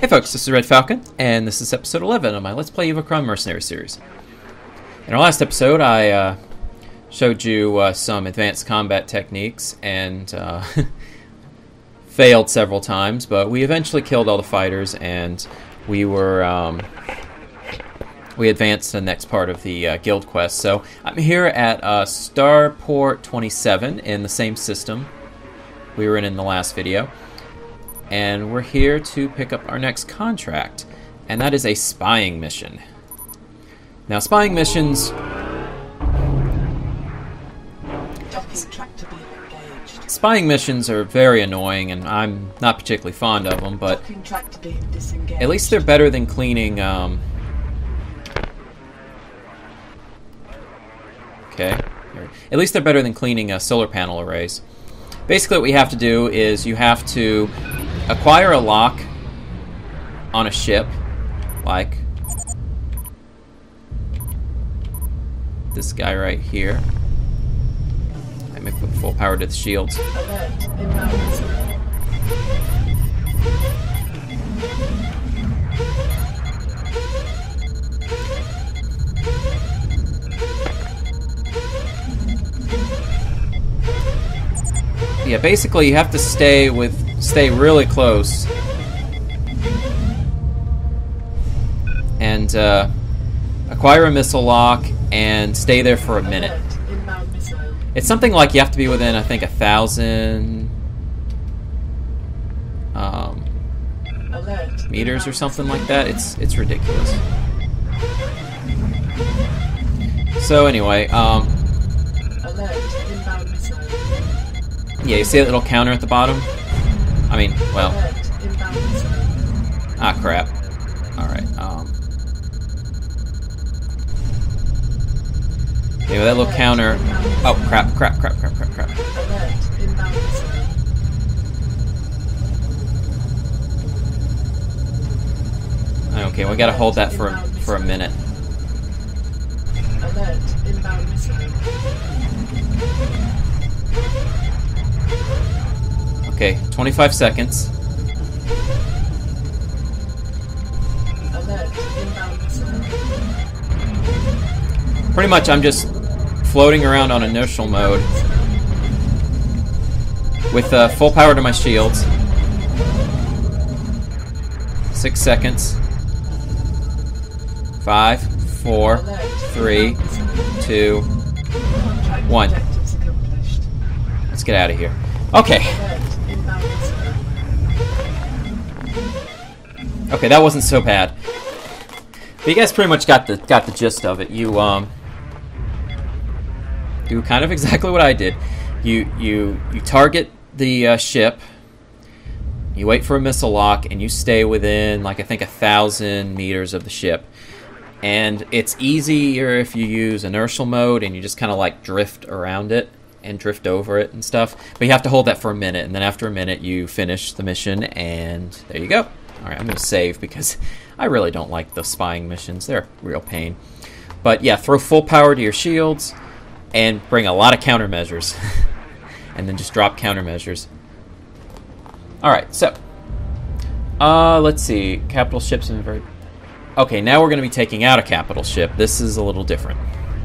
Hey folks, this is RedFalcon, and this is episode 11 of my Let's Play Evochron Mercenary series. In our last episode, I showed you some advanced combat techniques and failed several times, but we eventually killed all the fighters, and we advanced to the next part of the guild quest. So I'm here at Starport 27 in the same system we were in the last video. And we're here to pick up our next contract, and that is a spying mission. Now, spying missions... Spying missions are very annoying, and I'm not particularly fond of them, but at least they're better than cleaning... Okay. At least they're better than cleaning solar panel arrays. Basically, what we have to do is you have to acquire a lock on a ship, like this guy right here. I may put full power to the shields. Yeah, basically you have to stay really close and acquire a missile lock and stay there for a minute. It's something like you have to be within, I think, 1,000 meters or something like that. It's ridiculous. So anyway, yeah, you see that little counter at the bottom? I mean, well... Ah, crap. Alright, anyway, that little counter... Oh, crap. Okay, we gotta hold that for a minute. Okay, 25 seconds. Pretty much I'm just floating around on inertial mode with full power to my shields. 6 seconds. 5, 4, 3, 2, 1. Let's get out of here. Okay. Okay, that wasn't so bad. But you guys pretty much got the gist of it. You do kind of exactly what I did. You target the ship. You wait for a missile lock, and you stay within, like, I think 1,000 meters of the ship. And it's easier if you use inertial mode and you just kind of like drift around it and drift over it and stuff. But you have to hold that for a minute, and then after a minute you finish the mission, and there you go. Alright, I'm going to save because I really don't like the spying missions. They're a real pain. But yeah, throw full power to your shields and bring a lot of countermeasures. And then just drop countermeasures. Alright, so let's see. Capital ships and very... Okay, now we're going to be taking out a capital ship. This is a little different.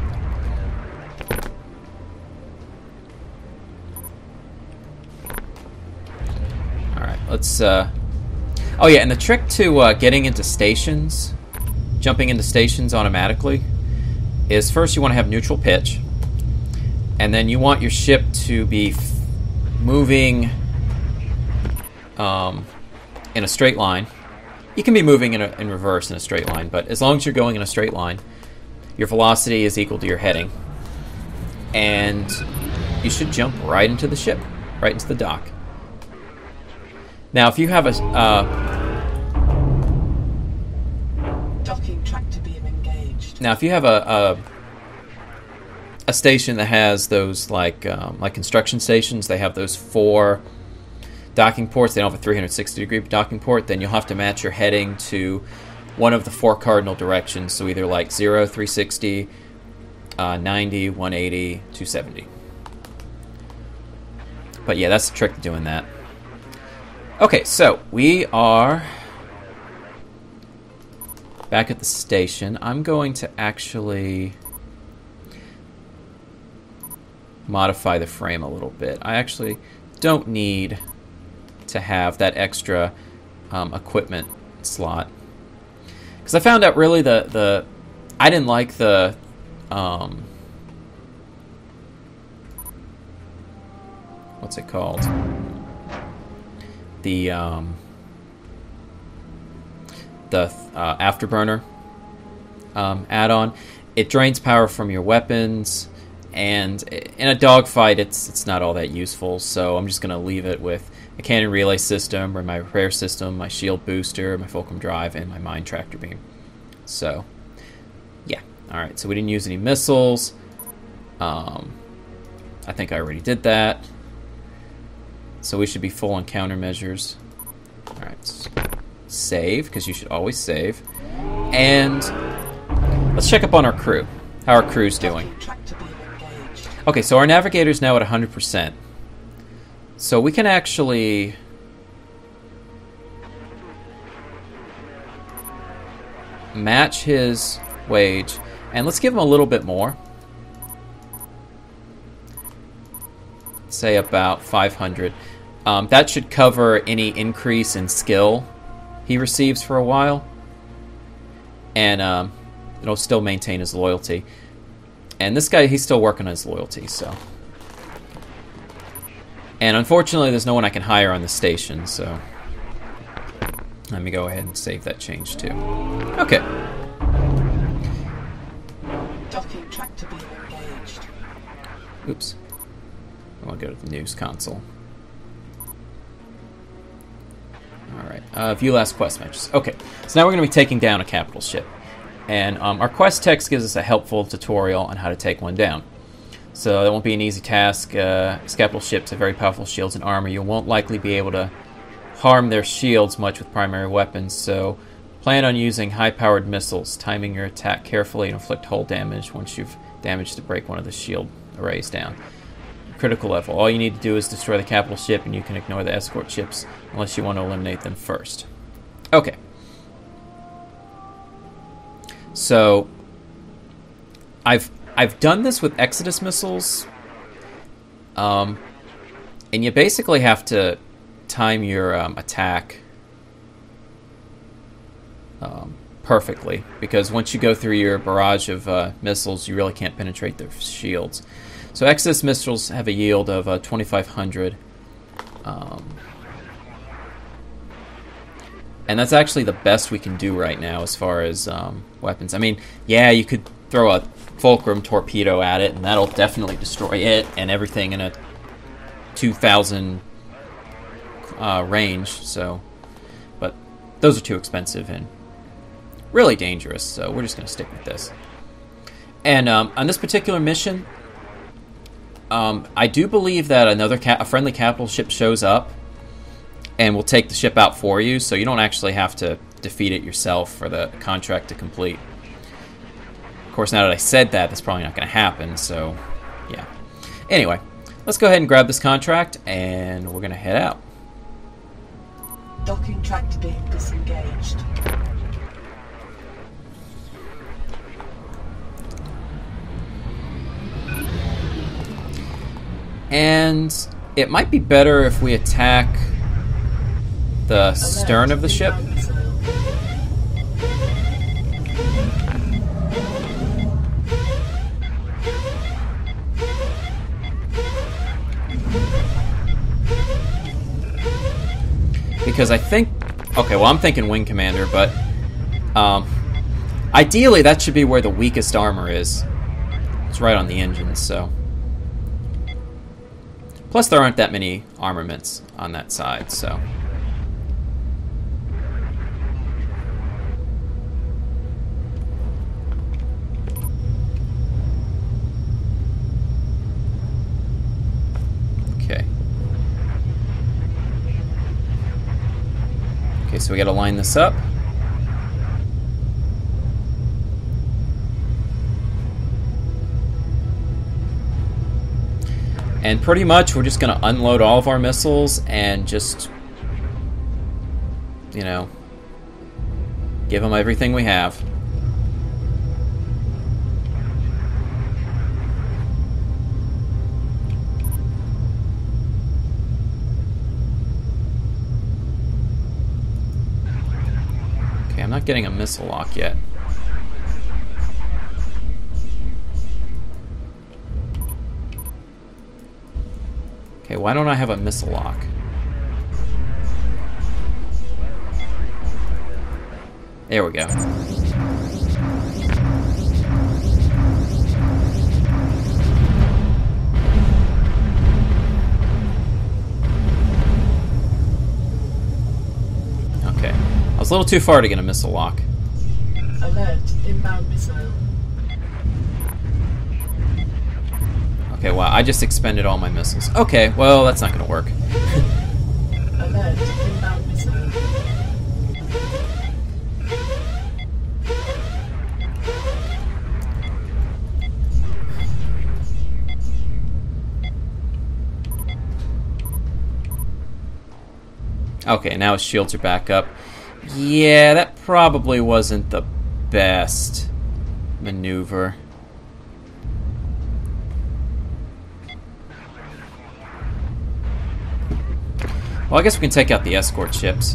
Alright, let's... Oh yeah, and the trick to getting into stations, jumping into stations automatically, is first you want to have neutral pitch, and then you want your ship to be moving in a straight line. You can be moving in reverse in a straight line, but as long as you're going in a straight line, your velocity is equal to your heading. And you should jump right into the ship, right into the dock. Now, if you have a... docking tractor beam engaged. Now, if you have a station that has those, like construction stations, they have those 4... docking ports, they don't have a 360-degree docking port, then you'll have to match your heading to one of the 4 cardinal directions, so either like 0, 360, 90, 180, 270. But yeah, that's the trick to doing that. Okay, so we are back at the station, I'm going to actually modify the frame a little bit. I actually don't need to have that extra equipment slot, because I found out really I didn't like the what's it called, the afterburner add-on. It drains power from your weapons, and in a dogfight it's not all that useful, so I'm just going to leave it with a cannon relay system, or my repair system, my shield booster, my fulcrum drive, and my mine tractor beam. So yeah, alright, so we didn't use any missiles. I think I already did that, so we should be full on countermeasures. Alright, save, because you should always save. And let's check up on our crew. How our crew's doing. Okay, so our navigator's now at 100%. So we can actually match his wage, and let's give him a little bit more. Say about 500. That should cover any increase in skill he receives for a while, and it'll still maintain his loyalty. And this guy, he's still working on his loyalty, so. And unfortunately, there's no one I can hire on the station, so let me go ahead and save that change too. Okay. Docking tractor beam engaged. Oops. I want to go to the news console. Alright, view last quest matches. Okay, so now we're going to be taking down a capital ship. And our quest text gives us a helpful tutorial on how to take one down. So that won't be an easy task. Capital ships have very powerful shields and armor. You won't likely be able to harm their shields much with primary weapons, so plan on using high-powered missiles, timing your attack carefully and inflict hull damage once you've damaged to break one of the shield arrays down. Critical level. All you need to do is destroy the capital ship, and you can ignore the escort ships unless you want to eliminate them first. Okay. So I've done this with Exodus missiles, and you basically have to time your attack perfectly, because once you go through your barrage of missiles, you really can't penetrate their shields. So Exodus missiles have a yield of 2,500, and that's actually the best we can do right now as far as weapons. I mean, yeah, you could throw a fulcrum torpedo at it, and that'll definitely destroy it and everything in a 2,000 range. So, but those are too expensive and really dangerous. So we're just going to stick with this. And on this particular mission, I do believe that a friendly capital ship shows up and will take the ship out for you, so you don't actually have to defeat it yourself for the contract to complete. Of course, now that I said that, that's probably not going to happen, so yeah. Anyway, let's go ahead and grab this contract, and we're going to head out. Docking tractor beam disengaged. And it might be better if we attack the stern of the ship. Because I think... Okay, well, I'm thinking Wing Commander, but... ideally, that should be where the weakest armor is. It's right on the engines, so... Plus, there aren't that many armaments on that side, so... Okay. Okay, so we gotta line this up. And pretty much we're just going to unload all of our missiles and just, you know, Give them everything we have. Okay, I'm not getting a missile lock yet. Okay, why don't I have a missile lock? There we go. Okay. I was a little too far to get a missile lock. Alert, inbound missile. Okay, wow, I just expended all my missiles. Okay, well, that's not going to work. Alert, inbound missile. Okay, now his shields are back up. Yeah, that probably wasn't the best maneuver. Well, I guess we can take out the escort ships.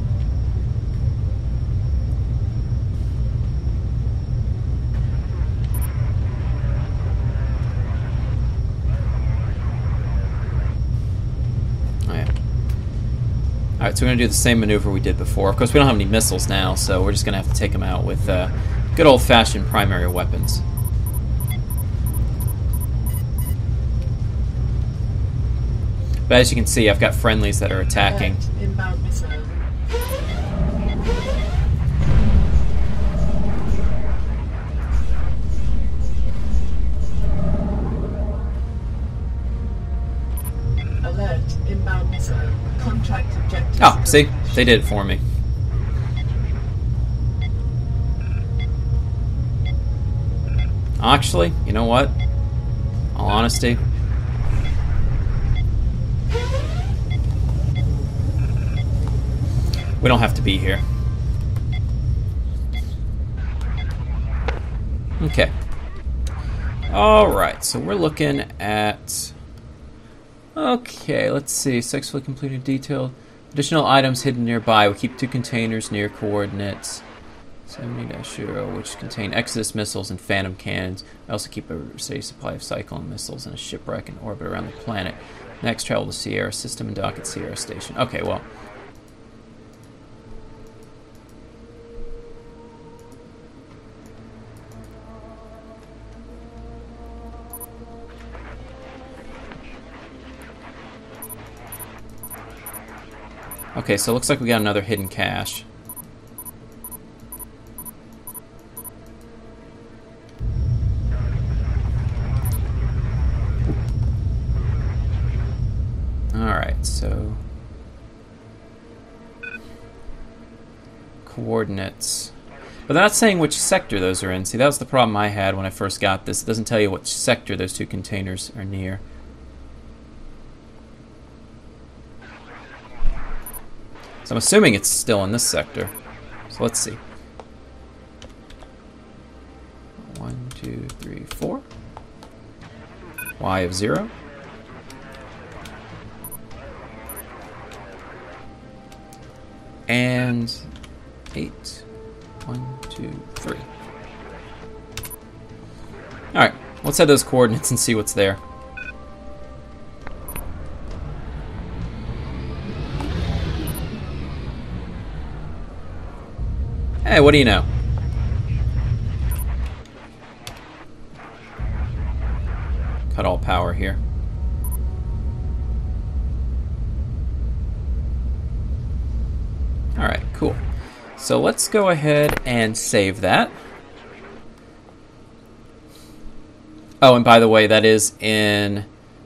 Oh, yeah. Alright, so we're going to do the same maneuver we did before. Of course, we don't have any missiles now, so we're just going to have to take them out with good old-fashioned primary weapons. But as you can see, I've got friendlies that are attacking. Alert, inbound missile. Alert, inbound missile. Contract objective. Oh, see? They did it for me. Actually, you know what? All honesty, we don't have to be here. Okay. Alright, so we're looking at... Okay, let's see. Successfully completed detailed. Additional items hidden nearby. We keep 2 containers near coordinates 70-0, which contain Exodus missiles and Phantom cannons. I also keep a steady supply of Cyclone missiles and a shipwreck in orbit around the planet. Next, travel to Sierra System and dock at Sierra Station. Okay, well... Okay, so it looks like we got another hidden cache. Alright, so... Coordinates. But they're not saying which sector those are in. See, that was the problem I had when I first got this. It doesn't tell you which sector those 2 containers are near. So I'm assuming it's still in this sector. So let's see. 1, 2, 3, 4. Y of 0. And 8. 1, 2, 3. Alright, let's head those coordinates and see what's there. Hey, what do you know? Cut all power here. Alright, cool. So let's go ahead and save that. Oh, and by the way, that is in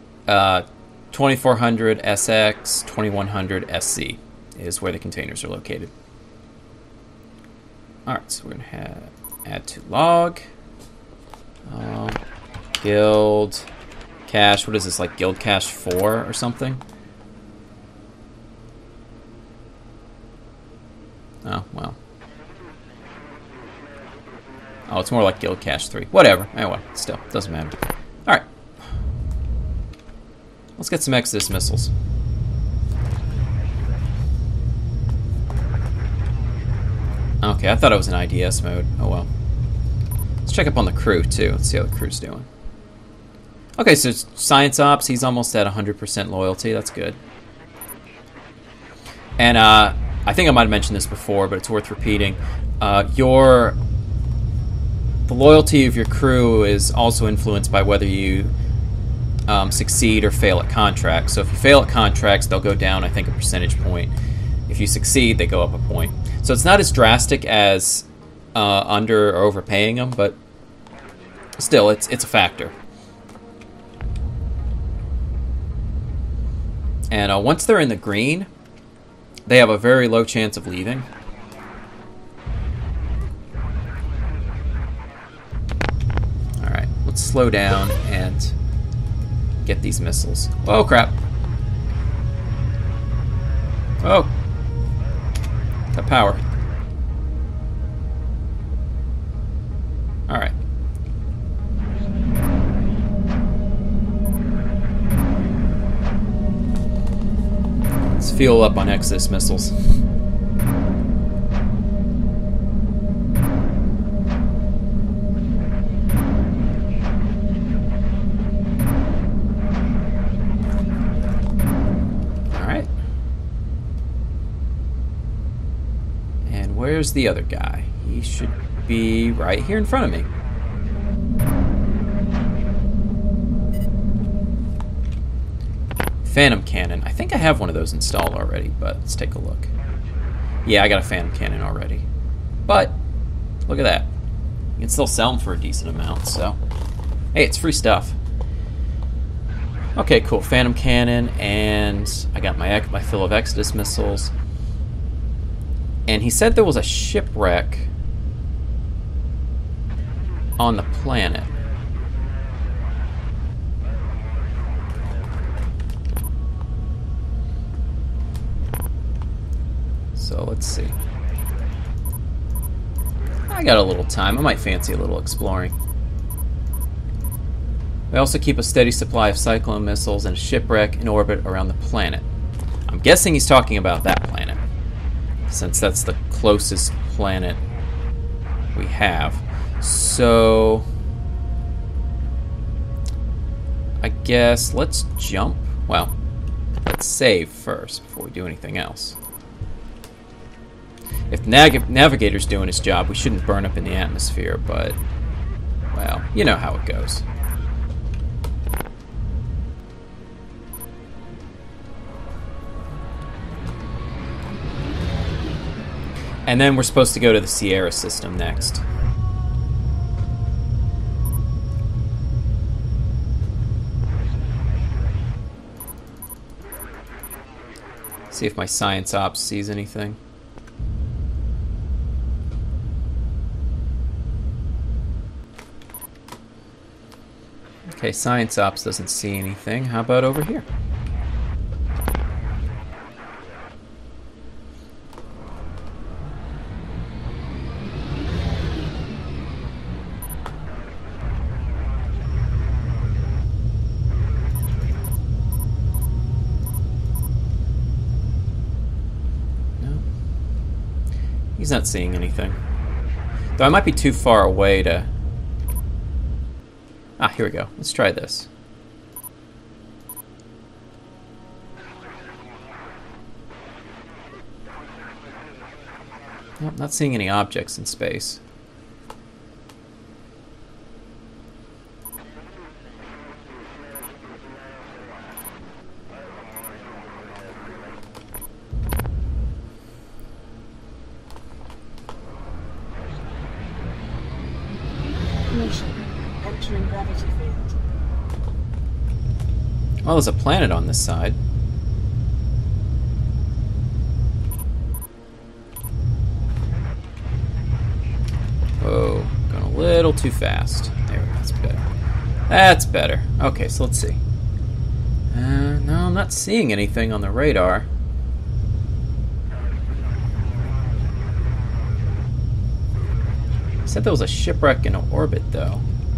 2400 SX, 2100 SC is where the containers are located. Alright, so we're going to add to log. Guild cache. What is this, like guild cache 4 or something? Oh, well. Oh, it's more like Guild Cache 3. Whatever. Anyway, still, doesn't matter. Alright. Let's get some Exodus missiles. Okay, I thought it was in IDS mode. Oh well. Let's check up on the crew, too. Let's see how the crew's doing. Okay, so Science Ops, he's almost at 100% loyalty. That's good. And I think I might have mentioned this before, but it's worth repeating. The loyalty of your crew is also influenced by whether you succeed or fail at contracts. So if you fail at contracts, they'll go down, I think, a percentage point. If you succeed, they go up a point. So it's not as drastic as under or overpaying them, but still, it's a factor. And once they're in the green, they have a very low chance of leaving. Alright, let's slow down and get these missiles. Oh, crap. Oh. Got power. Alright. Let's fuel up on Exodus missiles. Alright. And where's the other guy? He should be right here in front of me. Phantom Cannon. I think I have one of those installed already, but let's take a look. Yeah, I got a Phantom Cannon already. But, look at that. You can still sell them for a decent amount, so... Hey, it's free stuff. Okay, cool. Phantom Cannon, and I got my fill of Exodus missiles. And he said there was a shipwreck on the planet. So let's see. I got a little time. I might fancy a little exploring. We also keep a steady supply of Cyclone missiles and a shipwreck in orbit around the planet. I'm guessing he's talking about that planet, since that's the closest planet we have. So I guess let's jump. Well, let's save first before we do anything else. If Navigator's doing his job, we shouldn't burn up in the atmosphere, but, well, you know how it goes. And then we're supposed to go to the Sierra system next. See if my Science Ops sees anything. Okay, Science Ops doesn't see anything. How about over here? No. He's not seeing anything. Though I might be too far away to... Ah, here we go. Let's try this. Nope, not seeing any objects in space. Mission. Entering gravity field. Well, there's a planet on this side. Whoa, going a little too fast. There we go, that's better. That's better. Okay, so let's see. No, I'm not seeing anything on the radar. Said there was a shipwreck in orbit, though.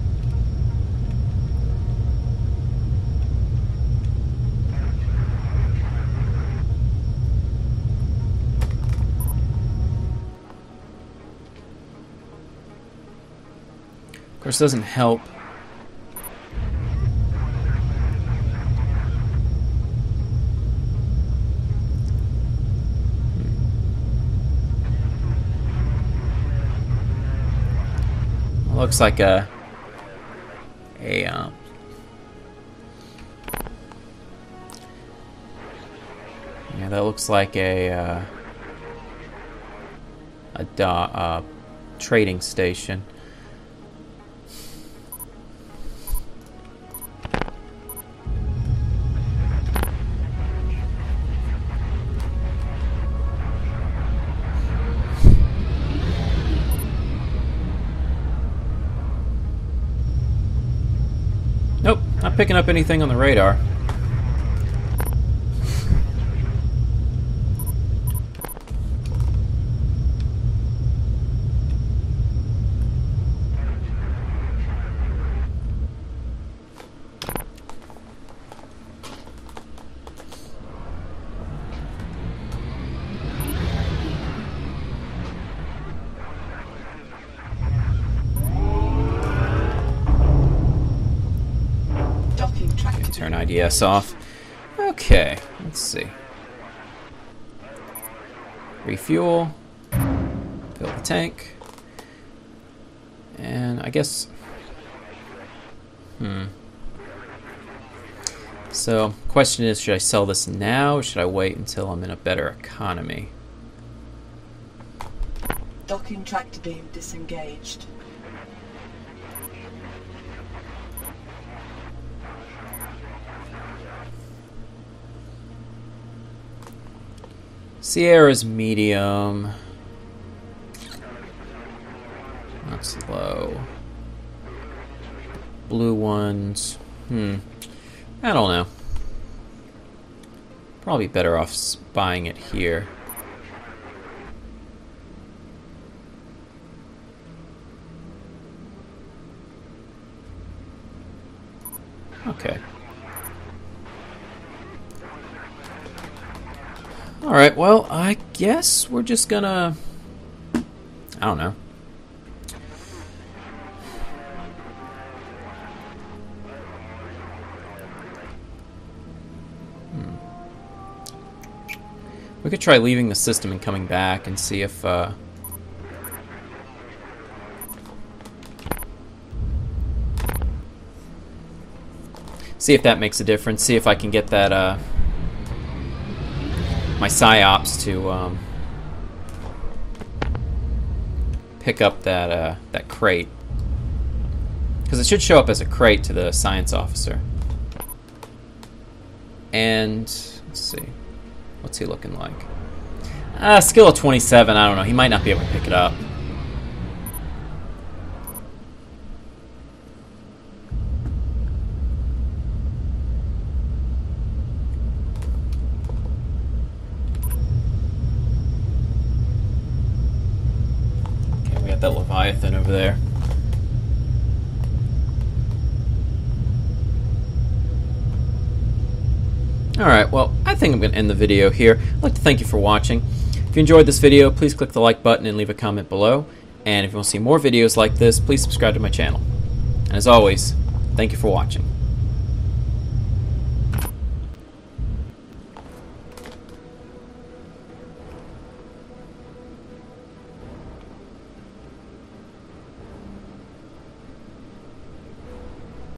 Of course, doesn't help. Looks like yeah, that looks like a trading station. Nope, not picking up anything on the radar. Turn IDS off. Okay, let's see. Refuel. Fill the tank. And I guess... So, question is, should I sell this now or should I wait until I'm in a better economy? Docking tractor beam disengaged. Sierra's medium. That's low. Blue ones. I don't know. Probably better off buying it here. Okay. Alright, well, I guess we're just gonna... I don't know. We could try leaving the system and coming back and see if... see if that makes a difference. See if I can get that... my psyops to pick up that that crate, because it should show up as a crate to the science officer. And let's see, what's he looking like? Skill of 27. I don't know. He might not be able to pick it up. That Leviathan over there. Alright, well, I think I'm going to end the video here. I'd like to thank you for watching. If you enjoyed this video, please click the like button and leave a comment below. And if you want to see more videos like this, please subscribe to my channel. And as always, thank you for watching.